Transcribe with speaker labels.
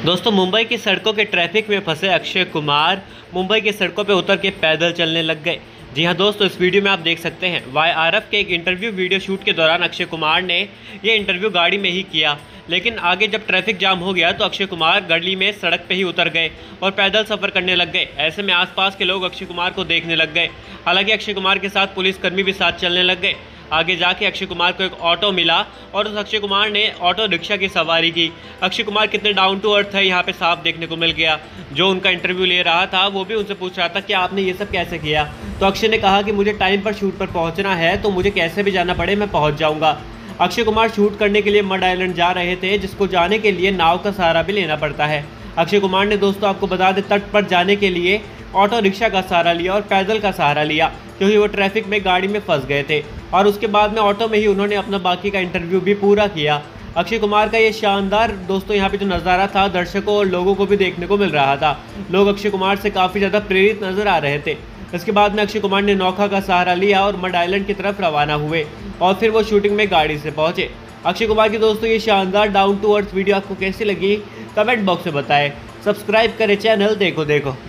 Speaker 1: दोस्तों, मुंबई की सड़कों के ट्रैफिक में फंसे अक्षय कुमार मुंबई की सड़कों पर उतर के पैदल चलने लग गए। जी हां दोस्तों, इस वीडियो में आप देख सकते हैं YRF के एक इंटरव्यू वीडियो शूट के दौरान अक्षय कुमार ने ये इंटरव्यू गाड़ी में ही किया। लेकिन आगे जब ट्रैफिक जाम हो गया तो अक्षय कुमार गली में सड़क पे ही उतर गए और पैदल सफ़र करने लग गए। ऐसे में आसपास के लोग अक्षय कुमार को देखने लग गए। हालांकि अक्षय कुमार के साथ पुलिसकर्मी भी साथ चलने लग गए। आगे जाके अक्षय कुमार को एक ऑटो मिला और उस अक्षय कुमार ने ऑटो रिक्शा की सवारी की। अक्षय कुमार कितने डाउन टू अर्थ है यहाँ पे साफ देखने को मिल गया। जो उनका इंटरव्यू ले रहा था वो भी उनसे पूछ रहा था कि आपने ये सब कैसे किया। तो अक्षय ने कहा कि मुझे टाइम पर शूट पर पहुँचना है, तो मुझे कैसे भी जाना पड़े मैं पहुँच जाऊँगा। अक्षय कुमार शूट करने के लिए मड आइलैंड जा रहे थे, जिसको जाने के लिए नाव का सहारा भी लेना पड़ता है। अक्षय कुमार ने दोस्तों आपको बता दें तट पर जाने के लिए ऑटो रिक्शा का सहारा लिया और पैदल का सहारा लिया, क्योंकि वो ट्रैफिक में गाड़ी में फंस गए थे। और उसके बाद में ऑटो में ही उन्होंने अपना बाकी का इंटरव्यू भी पूरा किया। अक्षय कुमार का ये शानदार दोस्तों यहाँ पे जो नज़ारा था दर्शकों और लोगों को भी देखने को मिल रहा था। लोग अक्षय कुमार से काफ़ी ज़्यादा प्रेरित नजर आ रहे थे। इसके बाद में अक्षय कुमार ने नौका का सहारा लिया और मड आइलैंड की तरफ रवाना हुए और फिर वो शूटिंग में गाड़ी से पहुंचे। अक्षय कुमार की दोस्तों ये शानदार डाउन टू अर्थ वीडियो आपको कैसी लगी कमेंट बॉक्स में बताएं। सब्सक्राइब करें चैनल देखो देखो।